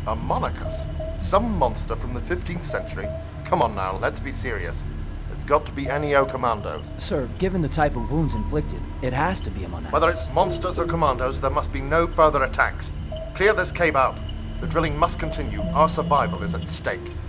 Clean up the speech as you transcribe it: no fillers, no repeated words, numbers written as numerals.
A Monacus? Some monster from the 15th century? Come on now, let's be serious. It's got to be NEO commandos. Sir, given the type of wounds inflicted, it has to be a Monacus. Whether it's monsters or commandos, there must be no further attacks. Clear this cave out. The drilling must continue. Our survival is at stake.